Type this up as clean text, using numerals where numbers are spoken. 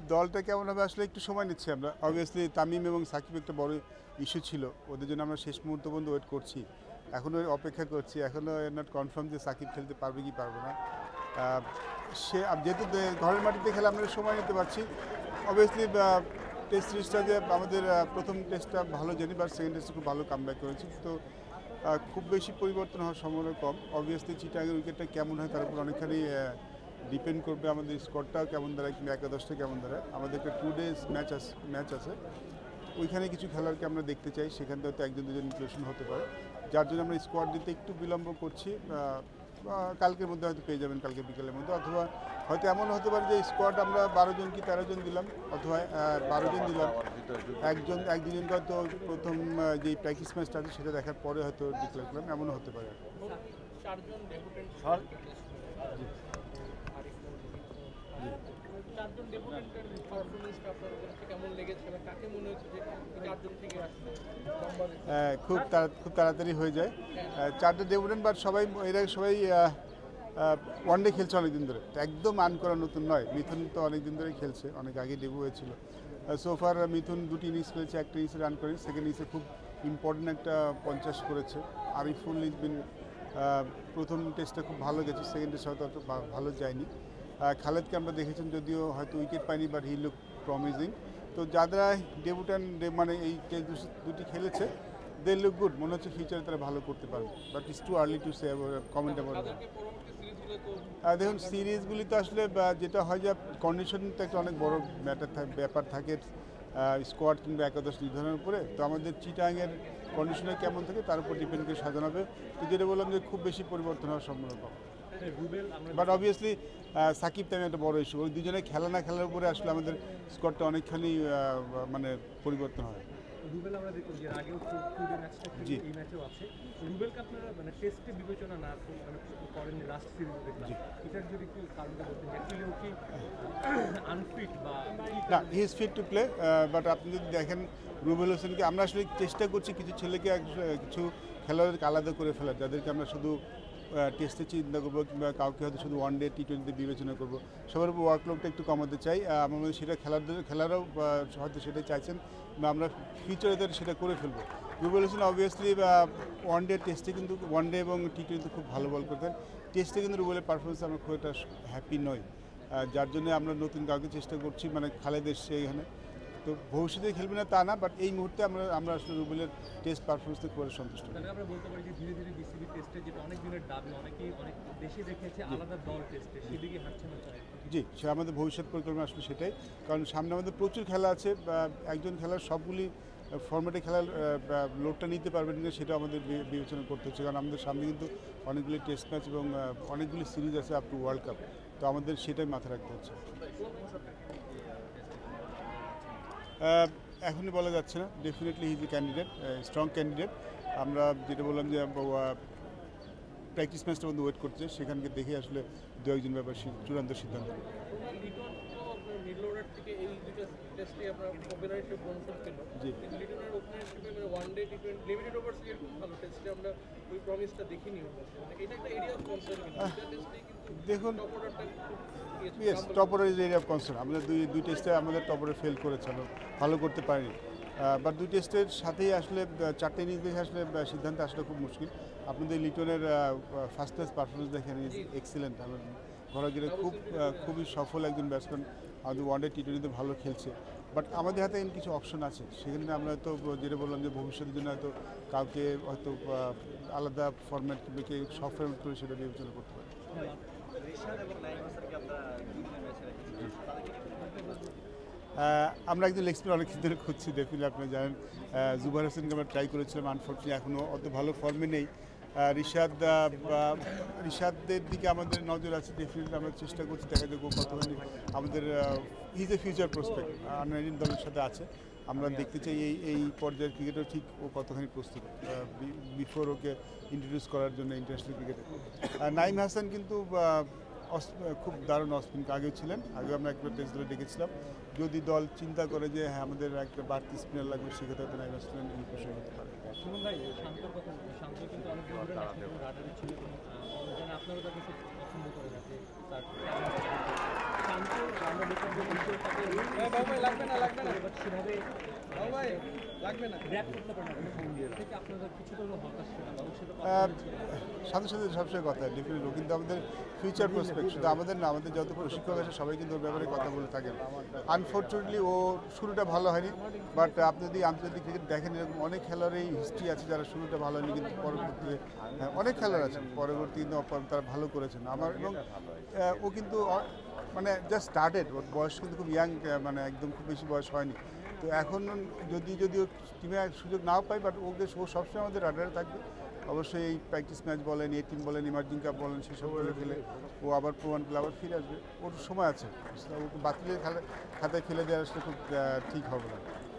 দলটা কেমন হবে আসলে একটু সময় নিচ্ছি আমরা। অবভিয়াসলি তামিম এবং সাকিব একটা বড় ইস্যু ছিল, ওদের জন্য আমরা শেষ মুহূর্ত পর্যন্ত ওয়েট করছি, এখনও অপেক্ষা করছি, এখনও নট কনফার্ম যে সাকিব খেলতে পারবে কি পারবে না। সে যেহেতু ঘরের মাটিতে খেলে আমরা সময় নিতে পারছি। অবভিয়াসলি টেস্ট সিরিজটা যে আমাদের প্রথম টেস্টটা ভালো জানি, বাট সেকেন্ড টেস্টে খুব ভালো কামব্যাক করেছি, তো খুব বেশি পরিবর্তন হওয়ার সম্ভাবনা কম। অবভিয়াসলি চিটাগের উইকেটটা কেমন হয় তার উপর অনেকখানি ডিপেন্ড করবে, আমাদের স্কোরটাও কেমন দাঁড়ায় কিংবা একাদশটা কেমন দাঁড়ায়। আমাদের একটা 2 days ম্যাচ আছে, ওইখানে কিছু খেলোয়াড়কে আমরা দেখতে চাই, সেখান থেকে হয়তো একজন দুজন ইনক্লুশন হতে পারে, যার জন্য আমরা স্কোয়াড দিতে একটু বিলম্ব করছি। কালকের মধ্যে হয়তো পেয়ে যাবেন, কালকে বিকেলের মধ্যে, অথবা হয়তো এমন হতে পারে যে স্কোয়াড আমরা 12 জন কি 13 জন দিলাম, অথবা 12 জন দিলাম, এক দুজনকে হয়তো প্রথম যে প্র্যাকটিস ম্যাচটা আছে সেটা দেখার পরে হয়তো ডিক্লেয়ার করলাম, এমনও হতে পারে। খুব তাড়াতাড়ি হয়ে যায় 4টে ডেবুটেন্ট, বাট এরা সবাই ওয়ানডে খেলছে অনেকদিন ধরে, একদম আর্ন করা নতুন নয়। মিথুন তো অনেকদিন ধরেই খেলছে, অনেক আগে ডেবু হয়েছিল। সোফার মিথুন 2টি ইনিংস খেলেছে, একটা ইনিংসে রান করেনি, সেকেন্ড ইনিংসে খুব ইম্পর্টেন্ট একটা 50 করেছে। আরিফুল ইজ বিন প্রথম টেস্টটা খুব ভালো গেছে, সেকেন্ড টেস্ট হয়তো অত ভালো যায়নি। খালেদকে আমরা দেখেছেন, যদিও হয়তো উইকেট পায়নি, বাট হি লুক প্রমিজিং। তো যারা ডেবুটেন্ট মানে এই টেস্ট দুটি খেলেছে, দে লুক গুড, মনে হচ্ছে ফিউচারে তারা ভালো করতে পারবে, but it's too early to say comment about. দেখুন সিরিজগুলি তো আসলে যেটা হয় যে কন্ডিশনটা একটা অনেক বড় ব্যাপার থাকে স্কোয়াড কিংবা একাদশ নির্ধারণের উপরে। তো আমাদের চিটাংয়ের কন্ডিশনে কেমন থাকে তার উপর ডিপেন্ড করে সাজানো হবে। তো যেটা বললাম যে খুব বেশি পরিবর্তন হওয়ার সম্ভাবনা কম, বাট অবভিয়াসলি সাকিব তামিম একটা বড় ইস্যু, ওই দুজনে খেলা না খেলার উপরে আসলে আমাদের স্কোয়াডটা অনেকখানি মানে পরিবর্তন হয়। রুবেল আমরা দেখলাম যে আগেও ম্যাচটা খেলে, এই ম্যাচেও আছে। রুবেলকে আপনারা মানে টেস্টে বিবেচনা না করেন, লাস্ট সিরিজ দেখলাম, এটার যদি একটু কারণটা বলতেন, অ্যাকচুয়ালি ও কি আনফিট বা না? He is fit to play, but আপনি যদি দেখেন রুবেল হোসেনকে আমরা আসলে চেষ্টা করছি কিছু ছেলেকে কিছু খেলোয়াড়কে আলাদা করে ফেলার, যাদেরকে আমরা শুধু টেস্টে চিন্তা করবো কিংবা কাউকে হয়তো শুধু ওয়ানডে T20 বিবেচনা করবো, সবার উপর ওয়ার্কলোডটা একটু কমাতে চাই। আমার মধ্যে সেটা খেলারও হয়তো সেটাই চাইছেন, বা আমরা ফিউচারে সেটা করে ফেলবো। রুবেল হোসেন অবভিয়াসলি ওয়ানডে টেস্টে কিন্তু ওয়ানডে এবং T20 খুব ভালো বল করতেন, টেস্টে কিন্তু রুবেলের পারফরমেন্সে আমরা খুব একটা হ্যাপি নই, যার জন্য আমরা নতুন কাউকে চেষ্টা করছি, মানে খালেদ এসছে এখানে, তো ভবিষ্যতে খেলবে না তা না, বাট এই মুহূর্তে আমরা আসলে রুবেলের টেস্ট পারফরমেন্সে খুব সন্তুষ্ট। আমরা বলতে পারি যে ধীরে ধীরে বিসিবি টেস্টে যেটা অনেক দিনের দাবি, অনেক দেশে দেখেছে আলাদা দল টেস্টে, সেদিকে হাঁটছে না। জি, সে আমাদের ভবিষ্যৎ পরিকল্পনা আসলে সেটাই, কারণ সামনে আমাদের প্রচুর খেলা আছে, একজন খেলার সবগুলি ফরম্যাটে খেলার লোডটা নিতে পারবেন কিনা সেটা আমাদের বিবেচনা করতে হচ্ছে, কারণ আমাদের সামনে কিন্তু অনেকগুলি টেস্ট ম্যাচ এবং অনেকগুলি সিরিজ আছে আপ টু ওয়ার্ল্ড কাপ, তো আমাদের সেটাই মাথায় রাখতে হচ্ছে। এখনই বলা যাচ্ছে না, definitely he is a candidate, strong candidate. আমরা যেটা বললাম যে প্র্যাকটিস ম্যাচটা মধ্যে ওয়েট করছে, সেখানকে দেখে আসলে দু একজন ব্যাপার চূড়ান্ত সিদ্ধান্ত নেব। দেখুন, top order is area of concern. আমাদের দুই টেস্টে আমাদের টপ অর্ডার ফেল করেছিল, ভালো করতে পারিনি, বাট দুই টেস্টের সাথেই আসলে 4টে ইনিংস দেখে আসলে সিদ্ধান্তে আসলে খুব মুশকিল। আপনাদের লিটনের ফার্স্ট ক্লাস পারফরমেন্স দেখেন, ইজ এক্সিলেন্ট। ঘরে গেলে খুবই সফল একজন ব্যাটসম্যান, আমাদের ওয়ানডে T20 ভালো খেলছে, বাট আমাদের হাতে কিছু অপশন আছে, সেখানে আমরা হয়তো যেটা বললাম যে ভবিষ্যতের জন্য হয়তো কাউকে হয়তো আলাদা ফরম্যাট কিংবা সব ফরম্যাট করে সেটা বিবেচনা করতে পারি। আমরা একজন লেগ স্পিনার অনেক ধরে খুঁজছি, ডেফিনেটলি আপনি জানেন জুবাইর হোসেনকে আমরা ট্রাই করেছিলাম, আনফর্চুনেটলি এখনও অত ভালো ফর্মে নেই। রিশাদের দিকে আমাদের নজর আছে, ডেফিনেটলি আমরা চেষ্টা করছি, দেখা যাবে কতখানি আমাদের is a future prospect under nineteen দলের সাথে আছে। আমরা দেখতে চাই এই পর্যায়ের ক্রিকেটও ঠিক ও কতখানি প্রস্তুত বিফোর ওকে ইন্ট্রোডিউস করার জন্য ইন্টারন্যাশনাল ক্রিকেটে। নাইম হাসান কিন্তু খুব দারুণ অফস্পিন আগেও ছিলেন, আগেও আমরা একটা টেস্ট দলে ডেকেছিলাম। যদি দল চিন্তা করে যে হ্যাঁ আমাদের একটা বাড়তি স্পিনার লাগবে, সেক্ষেত্রে হয়তো নাইম হাসান ইনক্লুশন হতে পারে। আপনারা তাকে খুব পছন্দ করে, এবার সেভাবে react করতে পারে না। থেকে আপনারা কিছুটা হলেও হতাশ এবং সেটা সাথে সাথে সবসময় কথা ডেফিনেটলি কিন্তু আমাদের ফিউচার প্রসপেক্ট শুধু আমাদের না, আমাদের যত প্রশিক্ষক আছে সবাই কিন্তু ওর ব্যাপারে কথা বলে থাকেন। আনফর্চুনেটলি ও শুরুটা ভালো হয়নি, বাট আপনি যদি আন্তর্জাতিক ক্রিকেট দেখেন এরকম অনেক খেলোয়াড়ই হিস্ট্রি আছে যারা শুরুটা ভালো হয়নি কিন্তু পরবর্তীতে অনেক খেলোয়াড় আছেন পরবর্তী তারা ভালো করেছেন। আমার এবং ও কিন্তু মানে জাস্ট স্টার্টেড, ওর বয়স কিন্তু খুব ইয়াং, মানে একদম খুব বেশি বয়স হয়নি। তো এখন যদি ও টিমে সুযোগ নাও পায়, বাট ও সবসময় আমাদের রাডারে থাকবে। অবশ্যই এই প্র্যাকটিস ম্যাচ বলেন, এই টিম বলেন, ইমার্জিং কাপ বলেন, সেসব বলে খেলে ও আবার প্রমাণ করলে আবার ফিরে আসবে। ওর সময় আছে, ওকে বাতিলের খাতায় ফেলে দেওয়া আসলে খুব ঠিক হবে না।